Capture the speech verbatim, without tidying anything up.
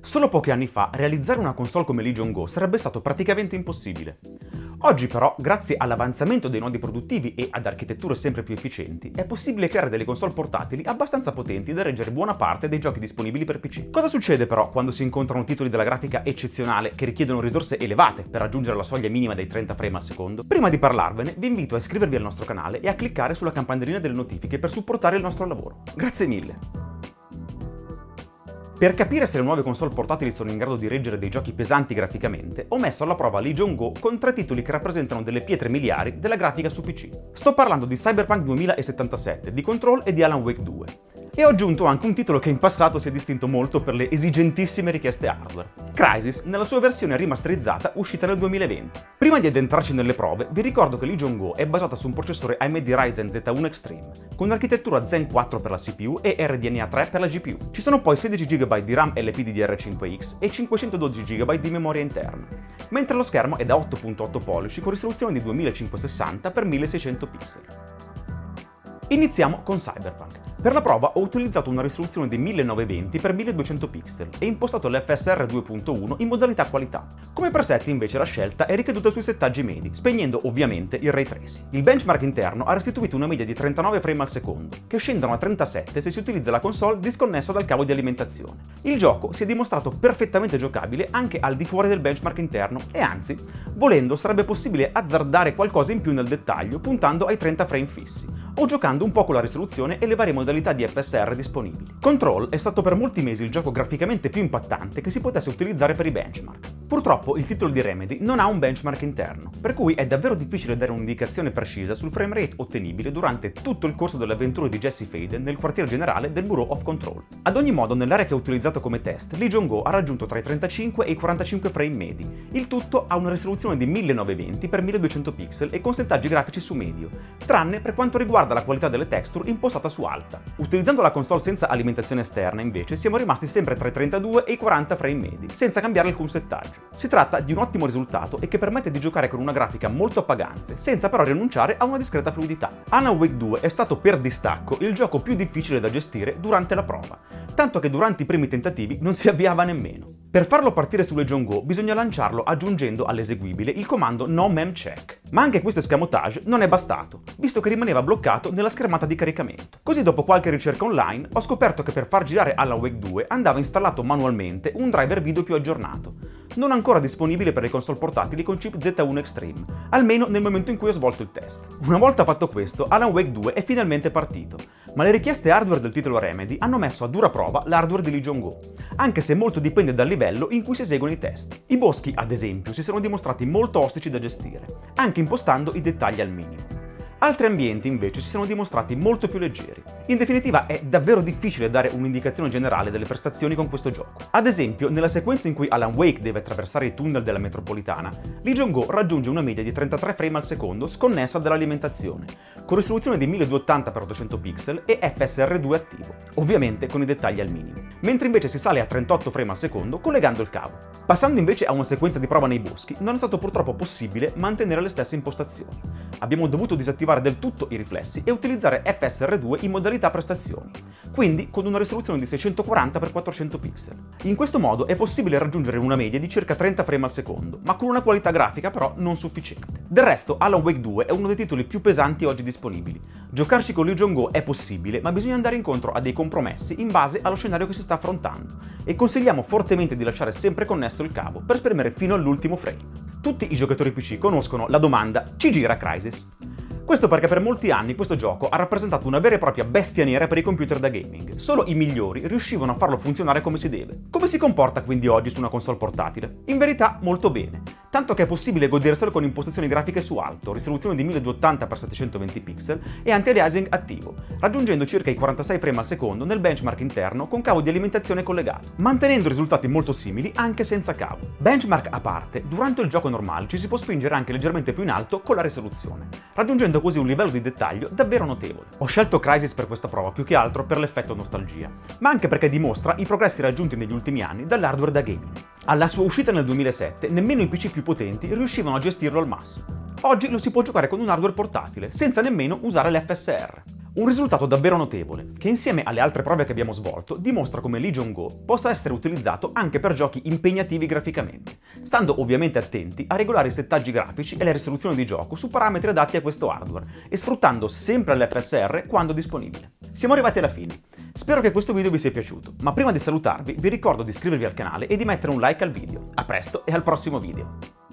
Solo pochi anni fa realizzare una console come Legion Go sarebbe stato praticamente impossibile. Oggi però, grazie all'avanzamento dei nodi produttivi e ad architetture sempre più efficienti, è possibile creare delle console portatili abbastanza potenti da reggere buona parte dei giochi disponibili per P C. Cosa succede però quando si incontrano titoli della grafica eccezionale che richiedono risorse elevate per raggiungere la soglia minima dei trenta frame al secondo? Prima di parlarvene, vi invito a iscrivervi al nostro canale e a cliccare sulla campanellina delle notifiche per supportare il nostro lavoro. Grazie mille! Per capire se le nuove console portatili sono in grado di reggere dei giochi pesanti graficamente, ho messo alla prova Legion Go con tre titoli che rappresentano delle pietre miliari della grafica su P C. Sto parlando di Cyberpunk duemilasettantasette, di Control e di Alan Wake due. E ho aggiunto anche un titolo che in passato si è distinto molto per le esigentissime richieste hardware: Crysis, nella sua versione rimasterizzata uscita nel duemilaventi. Prima di addentrarci nelle prove, vi ricordo che Legion Go è basata su un processore A M D Ryzen Z uno Extreme, con architettura Zen quattro per la C P U e R D N A tre per la G P U. Ci sono poi sedici giga di RAM L P D D R cinque X e cinquecentododici giga di memoria interna, mentre lo schermo è da otto virgola otto pollici con risoluzione di duemilacinquecentosessanta per milleseicento pixel. Iniziamo con Cyberpunk. Per la prova ho utilizzato una risoluzione di millenovecentoventi per milleduecento pixel e impostato l'F S R due punto uno in modalità qualità. Come preset invece la scelta è ricaduta sui settaggi medi, spegnendo ovviamente il ray tracing. Il benchmark interno ha restituito una media di trentanove frame al secondo, che scendono a trentasette se si utilizza la console disconnessa dal cavo di alimentazione. Il gioco si è dimostrato perfettamente giocabile anche al di fuori del benchmark interno e anzi, volendo sarebbe possibile azzardare qualcosa in più nel dettaglio puntando ai trenta frame fissi, o giocando un po' con la risoluzione e le varie modalità di F S R disponibili. Control è stato per molti mesi il gioco graficamente più impattante che si potesse utilizzare per i benchmark. Purtroppo il titolo di Remedy non ha un benchmark interno, per cui è davvero difficile dare un'indicazione precisa sul framerate ottenibile durante tutto il corso delle avventure di Jesse Faden nel quartier generale del Bureau of Control. Ad ogni modo, nell'area che ho utilizzato come test, Legion Go ha raggiunto tra i trentacinque e i quarantacinque frame medi. Il tutto ha una risoluzione di millenovecentoventi per milleduecento pixel e con settaggi grafici su medio, tranne per quanto riguarda la qualità delle texture impostata su alta. Utilizzando la console senza alimentazione esterna, invece, siamo rimasti sempre tra i trentadue e i quaranta frame medi, senza cambiare alcun settaggio. Si tratta di un ottimo risultato e che permette di giocare con una grafica molto appagante, senza però rinunciare a una discreta fluidità. Alan Wake due è stato per distacco il gioco più difficile da gestire durante la prova, tanto che durante i primi tentativi non si avviava nemmeno. Per farlo partire su Legion Go bisogna lanciarlo aggiungendo all'eseguibile il comando no mem check. Ma anche questo escamotage non è bastato, visto che rimaneva bloccato nella schermata di caricamento. Così, dopo qualche ricerca online, ho scoperto che per far girare Alan Wake due andava installato manualmente un driver video più aggiornato, non ancora disponibile per le console portatili con chip Z uno Extreme, almeno nel momento in cui ho svolto il test. Una volta fatto questo, Alan Wake due è finalmente partito, ma le richieste hardware del titolo Remedy hanno messo a dura prova l'hardware di Legion Go, anche se molto dipende dal livello in cui si eseguono i test. I boschi, ad esempio, si sono dimostrati molto ostici da gestire, anche impostando i dettagli al minimo. Altri ambienti invece si sono dimostrati molto più leggeri. In definitiva è davvero difficile dare un'indicazione generale delle prestazioni con questo gioco. Ad esempio, nella sequenza in cui Alan Wake deve attraversare i tunnel della metropolitana, Legion Go raggiunge una media di trentatré frame al secondo sconnessa dall'alimentazione, con risoluzione di milleduecentottanta per ottocento pixel e F S R due attivo, ovviamente con i dettagli al minimo, mentre invece si sale a trentotto frame al secondo collegando il cavo. Passando invece a una sequenza di prova nei boschi, non è stato purtroppo possibile mantenere le stesse impostazioni. Abbiamo dovuto disattivare del tutto i riflessi e utilizzare F S R due in modalità prestazioni, quindi con una risoluzione di seicentoquaranta per quattrocento pixel. In questo modo è possibile raggiungere una media di circa trenta frame al secondo, ma con una qualità grafica però non sufficiente. Del resto, Alan Wake due è uno dei titoli più pesanti oggi disponibili. Giocarci con Legion Go è possibile, ma bisogna andare incontro a dei compromessi in base allo scenario che si sta affrontando, e consigliamo fortemente di lasciare sempre connesso il cavo per spremere fino all'ultimo frame. Tutti i giocatori P C conoscono la domanda: ci gira Crysis? Questo perché per molti anni questo gioco ha rappresentato una vera e propria bestia nera per i computer da gaming. Solo i migliori riuscivano a farlo funzionare come si deve. Come si comporta quindi oggi su una console portatile? In verità molto bene, tanto che è possibile goderselo con impostazioni grafiche su alto, risoluzione di milleduecentottanta per settecentoventi pixel e anti-aliasing attivo, raggiungendo circa i quarantasei frame al secondo nel benchmark interno con cavo di alimentazione collegato, mantenendo risultati molto simili anche senza cavo. Benchmark a parte, durante il gioco normale ci si può spingere anche leggermente più in alto con la risoluzione, raggiungendo così un livello di dettaglio davvero notevole. Ho scelto Crysis per questa prova più che altro per l'effetto nostalgia, ma anche perché dimostra i progressi raggiunti negli ultimi anni dall'hardware da gaming. Alla sua uscita nel duemilasette, nemmeno i P C più potenti riuscivano a gestirlo al massimo. Oggi lo si può giocare con un hardware portatile, senza nemmeno usare l'F S R. Un risultato davvero notevole, che insieme alle altre prove che abbiamo svolto dimostra come Legion Go possa essere utilizzato anche per giochi impegnativi graficamente, stando ovviamente attenti a regolare i settaggi grafici e la risoluzione di gioco su parametri adatti a questo hardware e sfruttando sempre l'F S R quando disponibile. Siamo arrivati alla fine. Spero che questo video vi sia piaciuto, ma prima di salutarvi vi ricordo di iscrivervi al canale e di mettere un like al video. A presto e al prossimo video!